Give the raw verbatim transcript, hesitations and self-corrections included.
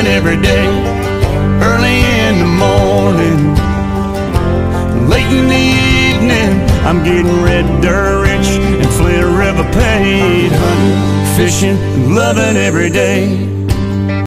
loving every day. Early in the morning, late in the evening, I'm getting red dirt rich and Flint River paid. Hunting, fishing, loving every day.